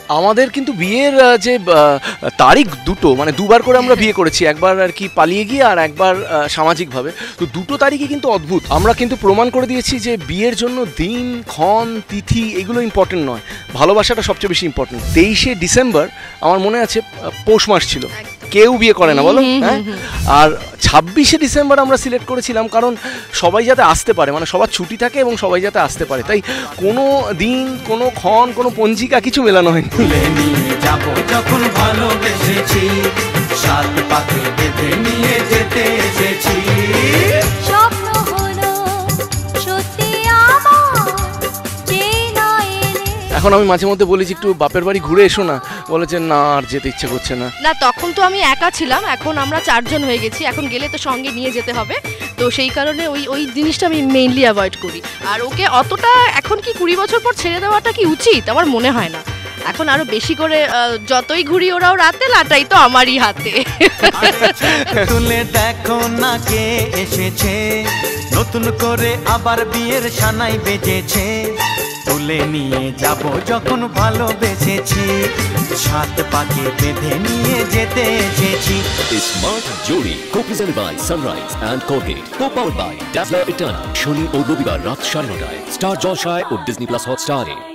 আমাদের কিন্তু বিয়ের যে তারিখ দুটো, মানে দুবার করে আমরা বিয়ে করেছি, একবার আর কি পালিয়ে গিয়ে আর একবার সামাজিকভাবে। তো দুটো তারিখই কিন্তু অদ্ভুত। আমরা কিন্তু প্রমাণ করে দিয়েছি যে বিয়ের জন্য দিন, ক্ষণ, তিথি এগুলো ইম্পর্টেন্ট নয়, ভালোবাসাটা সবচেয়ে বেশি ইম্পর্টেন্ট। 23শে ডিসেম্বর আমার মনে আছে পৌষ মাস ছিল, কেউ বিয়ে করে না বলো, হ্যাঁ। আর 26শে ডিসেম্বর আমরা সিলেক্ট করেছিলাম কারণ সবাই যাতে আসতে পারে, মানে সবার ছুটি থাকে এবং সবাই যাতে আসতে পারে, তাই কোনো দিন, কোনো ক্ষণ, কোনো পঞ্জিকা কিছু মেলানো হয়নি। যখন ভালোবেসেছি, সাত পাকে বেঁধে নিয়ে যেতে এসেছি। এখন আমি মাঝে মধ্যে বলেছি একটু বাপের বাড়ি ঘুরে এসো না, বলে যে না আর যেতে ইচ্ছে করছে না। না, তখন তো আমি একা ছিলাম, এখন আমরা 4 জন হয়ে গেছি, এখন গেলে তো সঙ্গে নিয়ে যেতে হবে, তো সেই কারণে ওই জিনিসটা আমি মেইনলি অ্যাভয়েড করি। আর ওকে অতটা এখন কি 20 বছর পর ছেড়ে দেওয়াটা কি উচিত? আমার মনে হয় না। এখন আরো বেশি করে যতই ঘুরি ওরাও রাতে, লাটাই তো আমারই হাতে। তুলে দেখো না কে এসেছে, নতুন করে আবার বিয়ের সানাই বেজেছে। তুলে নিয়ে যাব যখন ভালোবেসেছি, সাত পাকে বেঁধে নিয়ে যেতে এসেছি। Ismart Jodi, co-presented by Sunrise and Colgate, co-powered by Dazzler Eternal। শনি ও রবিবার রাত 9:30 স্টার জলসায় ও ডিজনি প্লাস হটস্টারে।